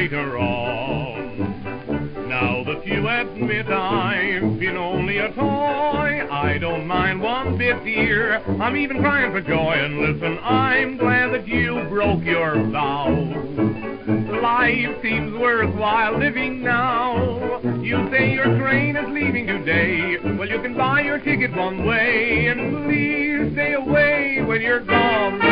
later on. Now that you admit I've been only a toy, I don't mind one bit, dear. I'm even crying for joy. And listen, I'm glad that you broke your vow. Life seems worthwhile living now. You say your train is leaving today. Well, you can buy your ticket one way, and please stay away when you're gone.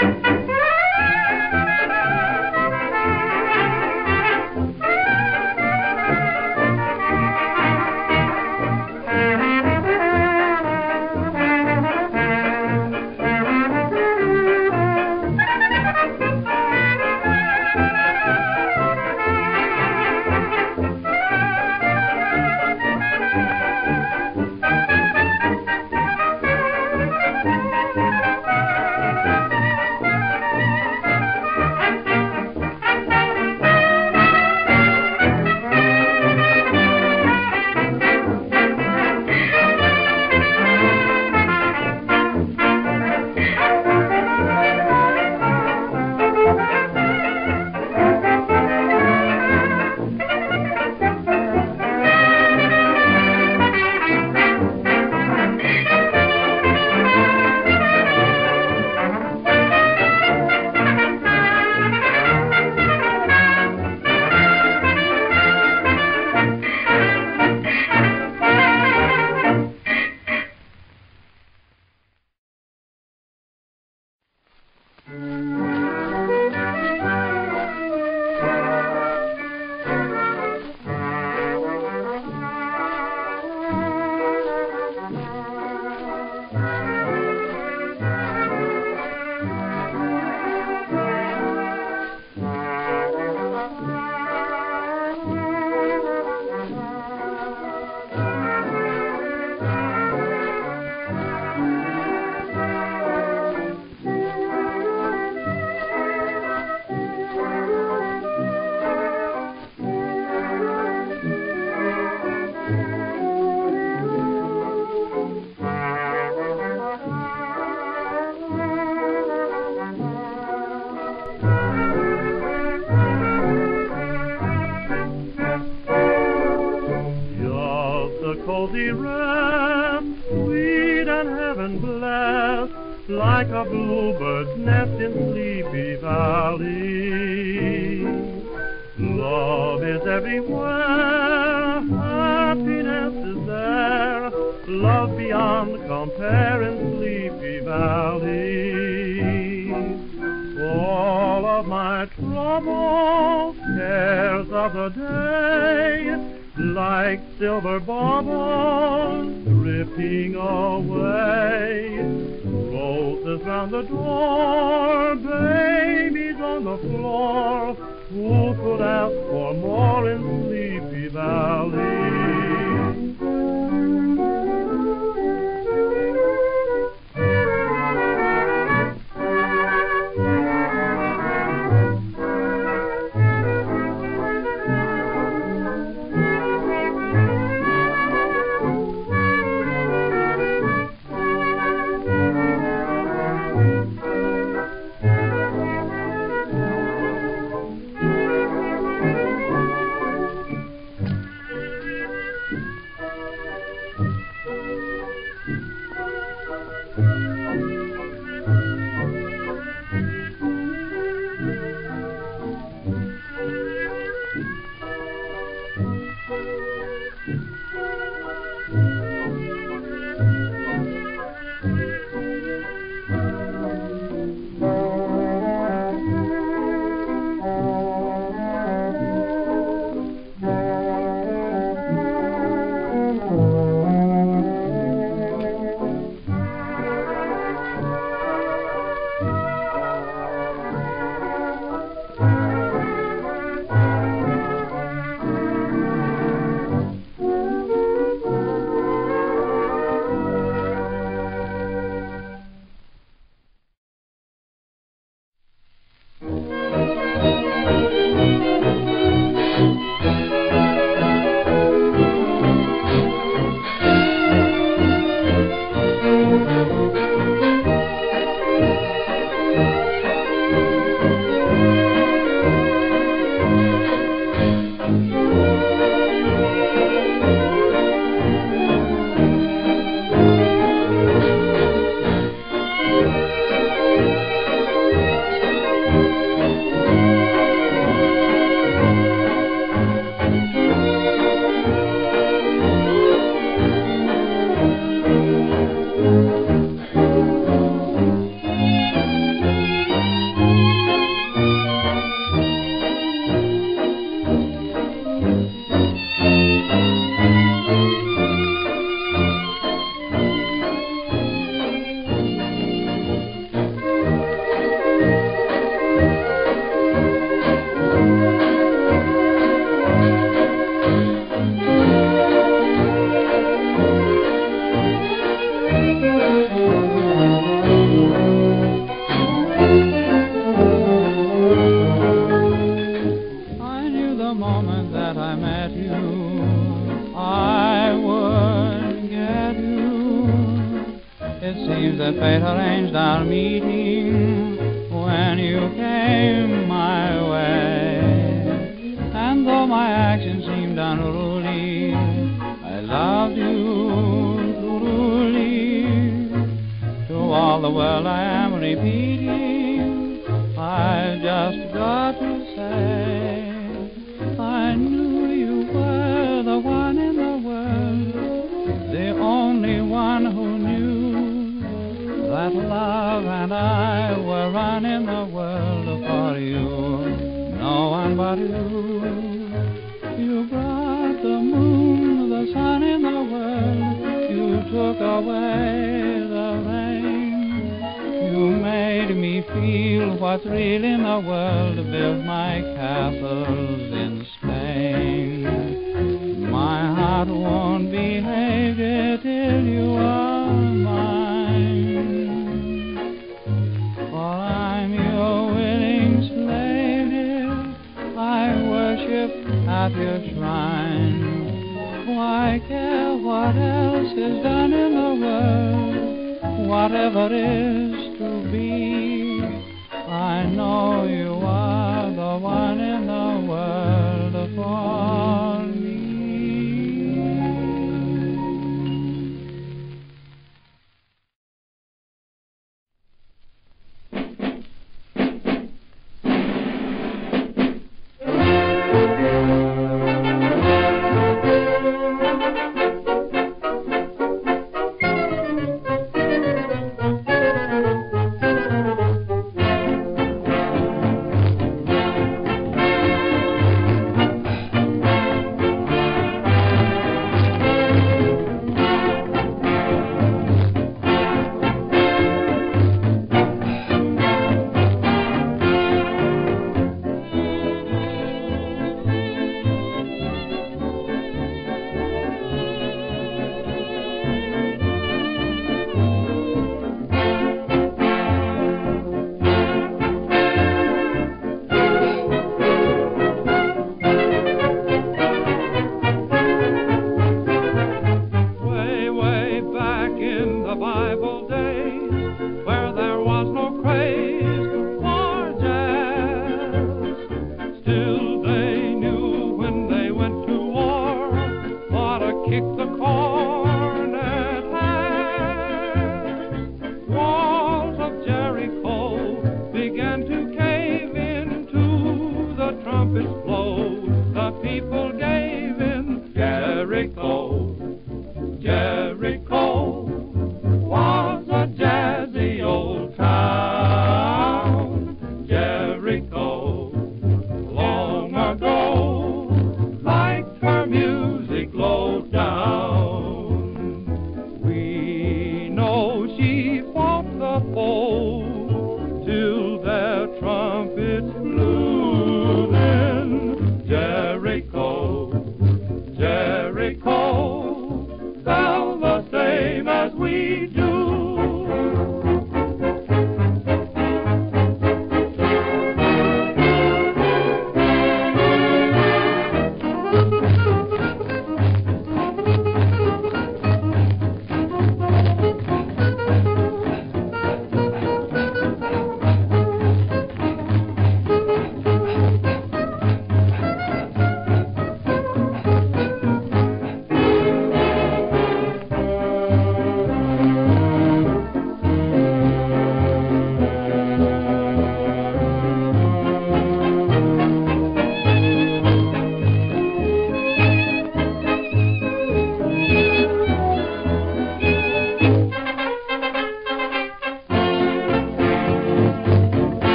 cozy rest, sweet and heaven-blessed, like a bluebird's nest in Sleepy Valley. Love is everywhere, happiness is there, love beyond compare in Sleepy Valley. All of my troubles, cares of the day, like silver baubles drifting away. Roses round the door, babies on the floor, who could ask for more in Sleepy Valley? our meeting when you came my way. And though my actions seemed unruly, I loved you truly. To all the world I am repeating, I just got to say, I knew you were the one in the world, the only one who knew that love and I were running the world for you, no one but you. You brought the moon, the sun in the world, you took away the rain. You made me feel what's real in the world, built my castles in Spain. My heart won't behave till you are mine. For I'm your willing slave, dear, I worship at your shrine. Why care what else is done in the world? Whatever is to be, I know